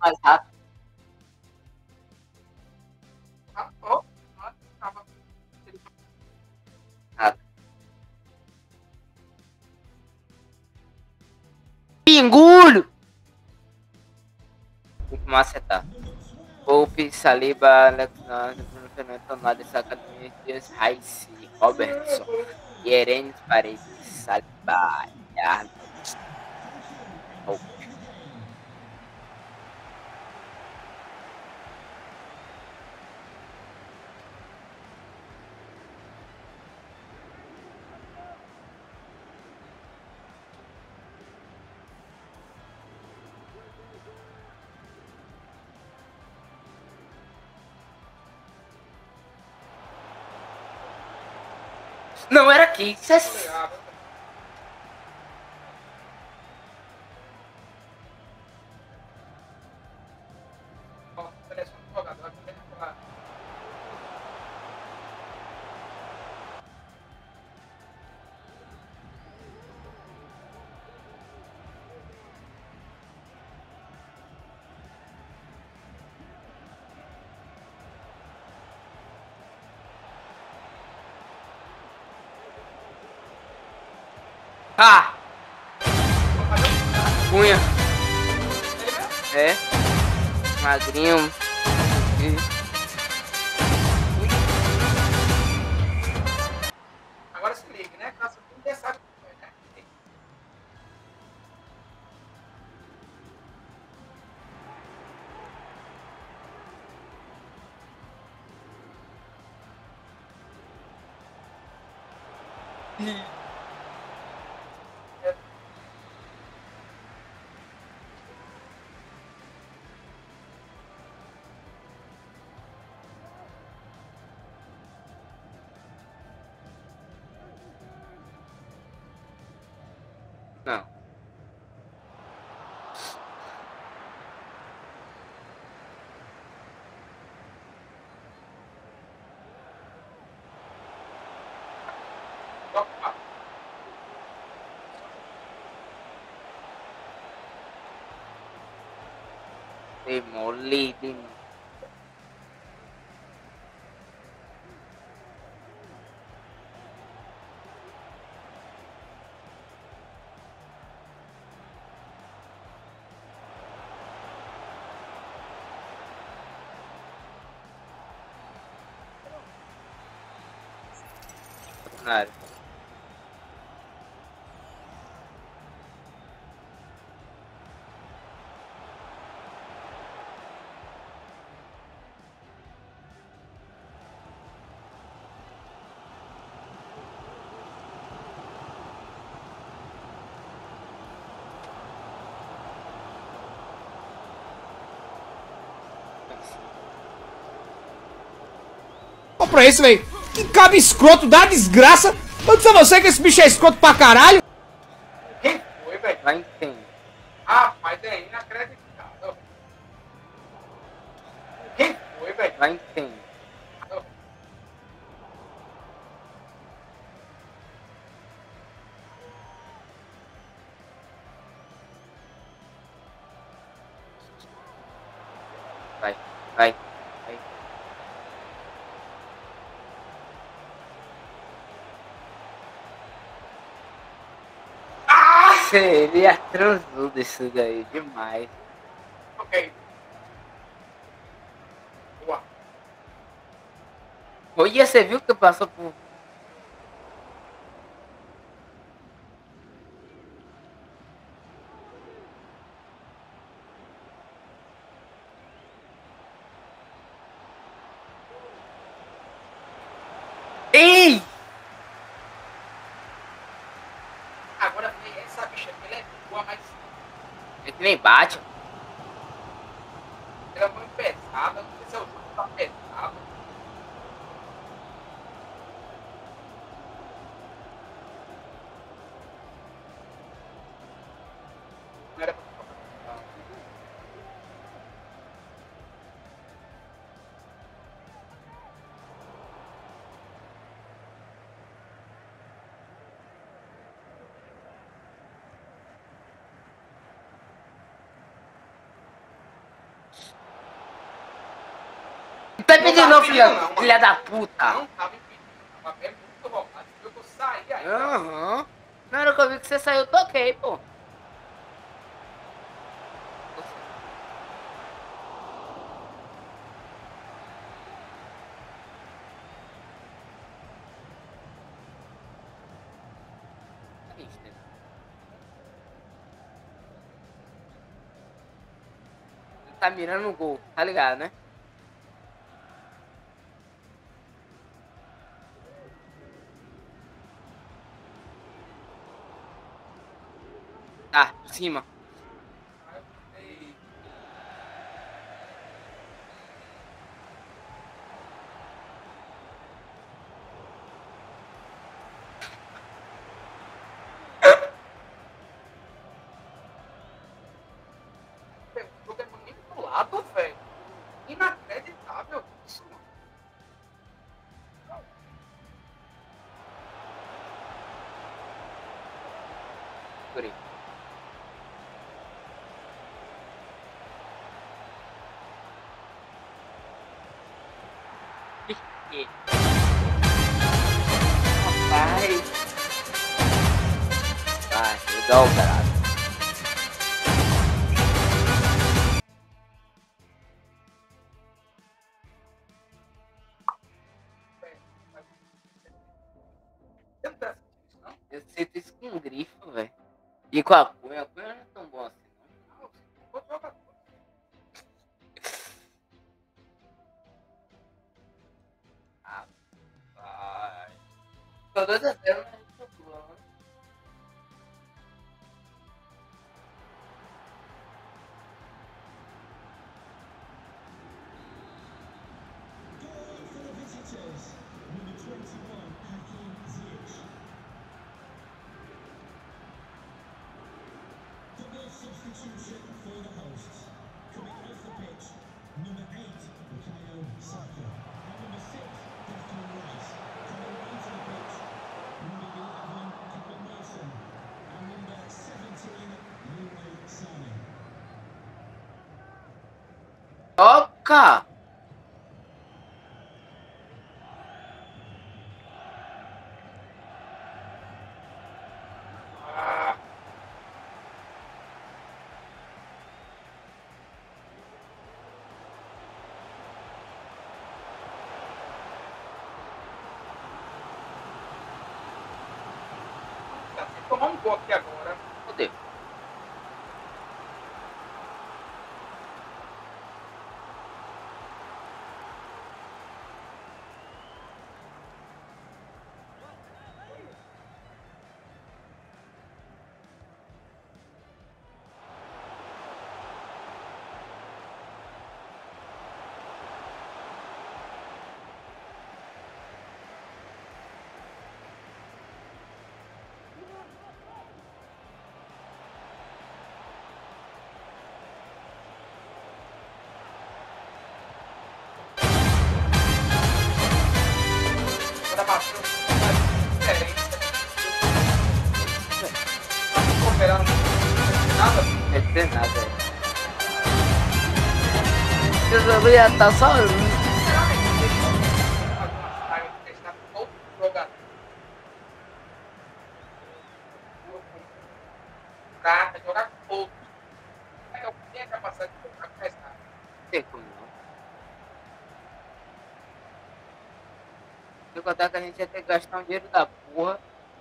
mais rápido. Pingulho! Tem que macetar. Pope, Saliba, Alexander, Bruno Fernandes, Tonali, Academia, Dias, Raice, Robertson, Yerenes, Paredes, Saliba, Arnold, Pope. Não era aqui. Ah! Cunha. É. Magrinho. Agora se liga, né? Nossa, ninguém sabe o que foi, né? Não. Demolido. Na área. Olha pra esse, velho. Que cabo escroto da desgraça. Eu disse a você que esse bicho é escroto pra caralho. Quem foi, velho? Vai entender. Rapaz, é inacreditável. Quem foi, velho? Vai entender. Vai, vai, vai. Seria transudo isso daí, demais. Ok. Boa. Olha, você viu que passou por... Ei! Agora essa bicha aqui, ela é boa, mas... É que nem bate. Ela é muito pesada, não sei se é o jogo que tá pesado. Não era pra... impedindo não, filha da puta. Não tava impedindo. É muito roubado. Eu saí aí. Aham. Na hora que eu vi que você saiu, eu toquei, pô. Tá mirando o gol, tá ligado, né? Tá, por cima. O jogo é manipulado, velho. Inacreditável isso, mano. Segurei. Rapaz. Vai, legal, caralho. Eu sinto isso com um grifo, velho. E com a Cunha não é tão bom assim, não. Rapaz. Tô 2-0, mas tô bom. Substitution for the hosts. Coming off the pitch, number 8, Bukayo Saka. And number 6, Declan Rice. Coming onto the pitch, number 11, Callum Wilson. And number 17, Leroy Sané. Toca! Tomar um gol aqui agora. Fodeu. Pra baixo. Diferente. Cooperando. Nada. Não tem nada aí. Eu jogo já tá só. Jogar pouco. Eu tenho a capacidade de jogar mais nada. Não tem como não. Se eu contar que a gente ia ter que gastar um dinheiro da porra.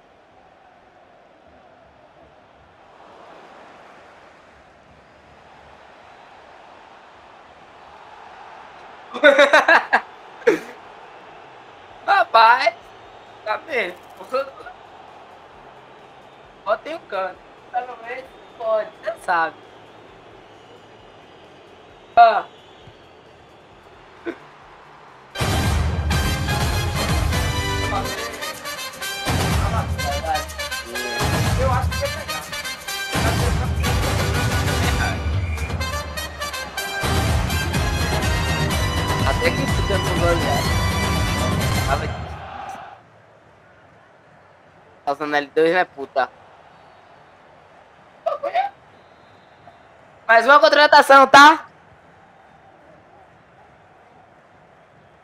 Rapaz, tá mesmo. Bota em um canto. Pelo menos pode, você sabe. Ah. Eu acho que ia pegar. Até que fudeu no gol já. Tava tá usando L2, né, puta? Mais uma contratação, tá?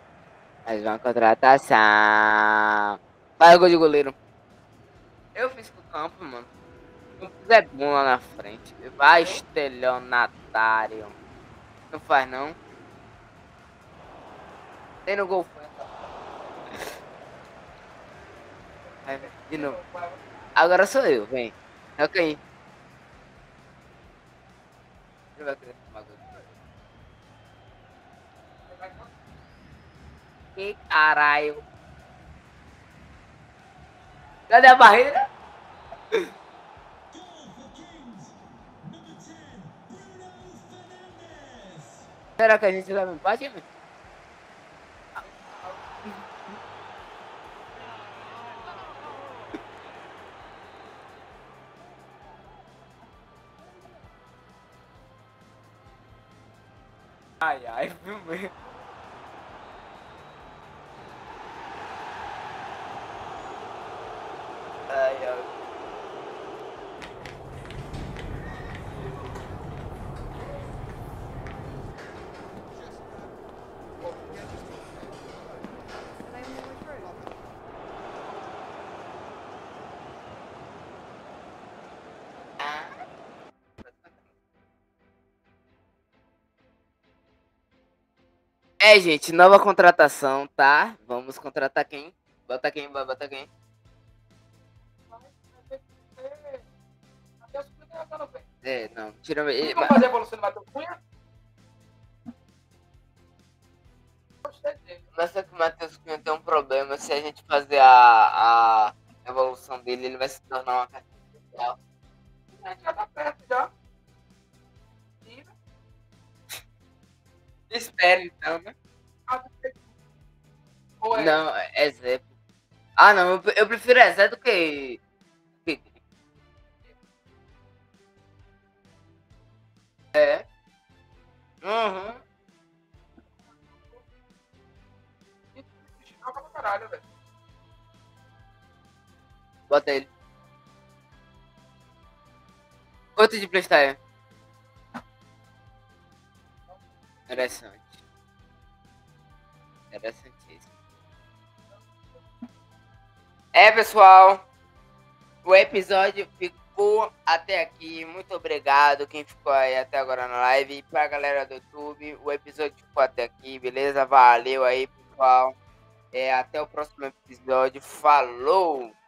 Mais uma contratação. Faz o gol de goleiro. Eu fiz com o campo, mano. O campo é bom lá na frente. Vai, estelionatário. Não faz, não. Tem no gol. Vai, de novo. Agora sou eu, vem. Toca aí. Ele vai querer tomar gol. Que caralho. Cadê a barreira? Goal for Kings. Number 10, Bruno Fernandes. Será que a gente leva empate, mano? Ai, ai, filmei. Ai, ai. É, gente, nova contratação, tá? Vamos contratar quem? Bota quem, bota quem? É, não, tira ele. Vamos fazer a evolução do Matheus Cunha? Mas só que o Matheus Cunha tem um problema. Se a gente fazer a evolução dele, ele vai se tornar uma carta especial. A gente já tá perto já. Espere então, né? Ou é? Não, é Zé. Ah, não, eu prefiro é Zé do que. É. Uhum. Joga pra caralho, velho. Bota ele. Quanto de playstyle? Interessante. Interessantíssimo. É, pessoal. O episódio ficou até aqui. Muito obrigado quem ficou aí até agora na live. E pra galera do YouTube, o episódio ficou até aqui, beleza? Valeu aí, pessoal. Até o próximo episódio. Falou!